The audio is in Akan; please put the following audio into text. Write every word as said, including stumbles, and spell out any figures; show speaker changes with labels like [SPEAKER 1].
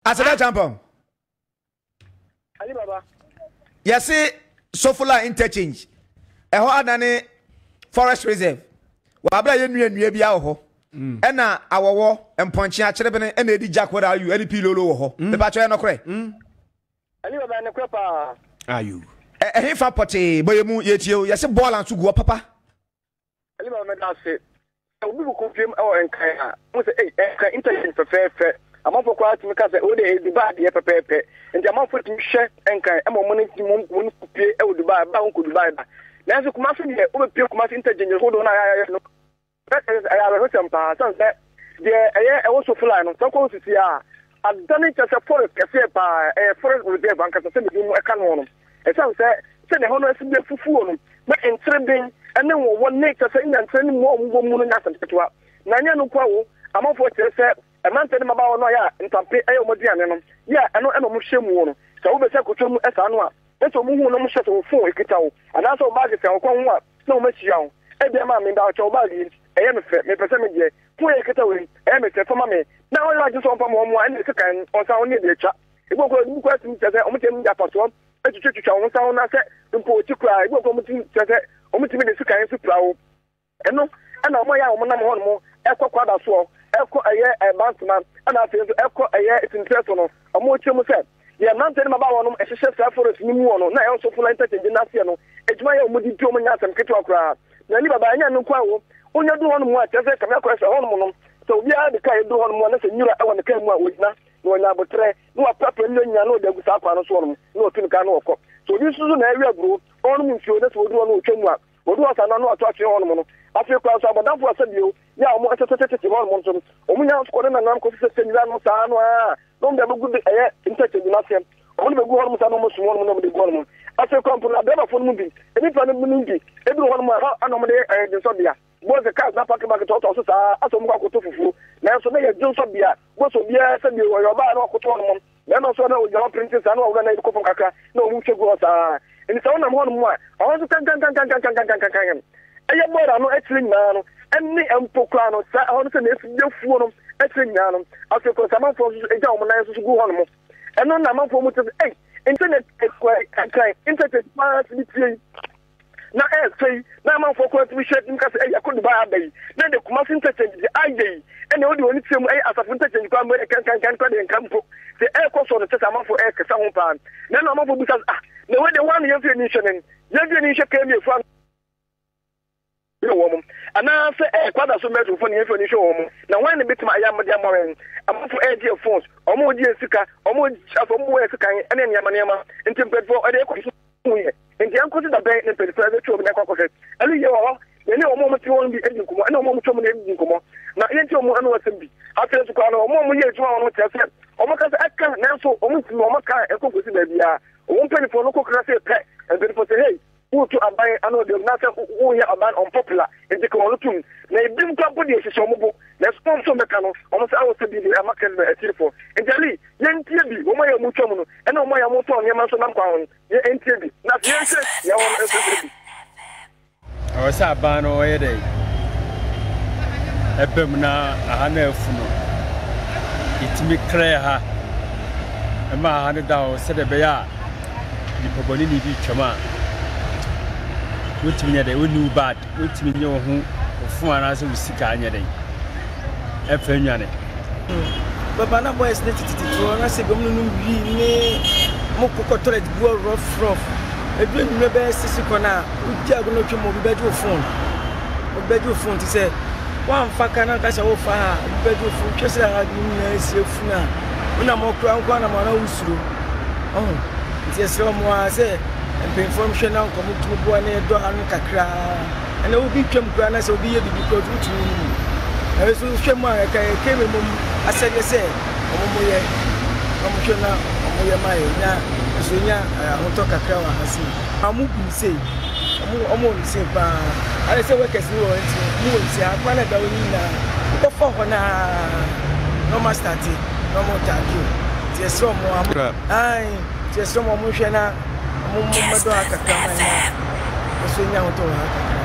[SPEAKER 1] Asada champion.
[SPEAKER 2] Ali baba.
[SPEAKER 1] Yes, sofoline Interchange. E ho adane forest reserve. Wa abra ye nua nua bia ho. Mm. E na awowo emponche a kire bene e na edi jakwara ayu e di pilolo wo ho. Me ba cho no kre. Mm.
[SPEAKER 2] Ali baba ne kre pa.
[SPEAKER 1] Ayu. E e fa pote boyemu yetie yes ball and to go papa.
[SPEAKER 2] Ali baba me da se. Obi bu ko piem e o enkan a. Mo se eh enkan Interchange fe fe fe. Amafo kwa ati meka se o de Dubai de pepepe. Nti amafo ti hwe enkan e mo mo ne ti mo mo kupie e o Dubai ba won ko Dubai ba. Nanso Kumasi de o be pie Kumasi Interchange ho do na ya no. I have a temper, sunset. The air also fly on some courses here. I've done it as a forest cafe by a forest with their bank at the same canon. As I said, send a honor to be a fool, but in trembling, and then one nature saying and sending more woman as a to up. Nanya no quo, I'm off what they said, a man telling about Noya and Tampe Aomodian. Yeah, I know I'm a shame one. So we say, Kutum as I know. That's a woman no shut of four, and also Margaret and Conwa, no much young. Every man in our job. I am a fair, me person, ye, poor getaway, I am a fair for me. Now I just want from one and the second or sound near the chat. It will go to question that I'm telling that person, and to church on sound, I said, the poor to cry, what I'm to say, I'm to be the second to plow. And no, and I'm my own one more, echo quadra swore, echo a year a month man, and I feel to echo a year it's impersonal. A more chum said, yeah, not telling about one, as a chef for us, new one, now also full entertainment, national. It's my own moody German and Kittle crowd. Now, live by no quo. Onye do hon mu a tese ka me kwese hon mu no so bi a de kai do hon mu na se nyura e won kai mu a wojina no nya botre no apapa nya nya no de gusa akwa no so no no tun ka no okọ so bi suzu na ewi agro hon mu nsuo na so do no otwemu a odu asa na no ato atwe hon mu no afi kwa so abodafo asabio ya omo tetetete hon mu so omo nya so ko na nam ko se se nyira no sa no a no de bugu de eh Interchange na sem omo de bugu hon mu sa no mo so hon mu no de go hon mu afi kwa mpura de ba fo no bi eni fa no mu no bi ebi hon mu a ana mo de eh de so bia boy the cars na park market to so sa aso mu kwakoto fufu na so na ye dun so bia bo so bia se bi wo yo ba na kwakoto no na no so na o jama princess na o ga na ko fon kaka na o mu chego sa ni so na mo no mu a o so kan kan kan kan kan kan kan kan e ye boy no etri na no enni empokra no sa o so na efi defuo no etri na no aso ko sa man fo so e ja o na so so gu ho no eno na man fo mu te eh internet e kwa kan internet ma ti ti na eh say na man for quite we share him case eh yakodu ba abai na de Kumasi Interchange the ayi e na odi oni tem eh asafo Interchange kwa mbe kan kan kan kwa de nkampo say eh ko so no tesa man for eh kesa ho pa na na man for bisa ah na we de one year fi ni shenen ye fi ni she ka mi fa no wo ana say eh kwada so metro for ni fi ni she wo na wan ne bitima ayam de amoren am for eh dia phones omo di sika omo afo mo eh sika ene ne yama ne yama ntempet for eh ko nti an kosi da ben ne pelifra de tuo na kwakwose ali ye wo ye ne omo mo ti won bi edi nkomo ene omo mo tuo mo na edi nkomo na ye nti omo anu wasem bi afere su kwa na omo mo ye tuo wono tese omo ka se aka na so omo ti omo ka e ko kosi da bia omo pelifra no ko kra se pe e pelifra se hey who to aban anu de na se who ye aban unpopular nti ko wono tum na ebim kwa bodi e hye omo bo na sponsor meka no omo se awo se bi e maka na atirfo nti ali ye nti bi omo ye mu tuo mo no ene omo ya mo tuo nyema so na kwa hon ye nti bi na ye se ya won e se bi
[SPEAKER 3] o sa ba no ye dey ebem na aha na afu no itimi kra ha e ma ha ne da o se de be ya ni poboni ni bi twama wotimi nya dey wonu bad wotimi nya wo hu ofu ana se usika anya dey e fa nwane
[SPEAKER 4] baba na boys ne tititi na se gom no bi ni mo ko toilet go rough rough ebi ni be sisi kona uji agono twemo bi bedu phone o bedu phone ti se wan fa kana ka se wo fa ha bedu phone twese la agi na se funa una mo kra nkwa na mo na usuro oh ti esro mo a se information na ko mutu bo na do anu kakra ene obi twem kra na se obi ye bibi ko tutu e so twemo a ka ke me mo asege se o mo ye o mo twena o mo ye mai na sonya ahoto kakra wa hasi amu bi sei amu amu ni sei ba ale se we kesi wo nti mu wo nti akwa na da woni na ko fo ho na no master ti no mo ta ki ti eso mo amu ai ti eso mo mu hwe na amu mo do akakra mai na sonya ahoto wa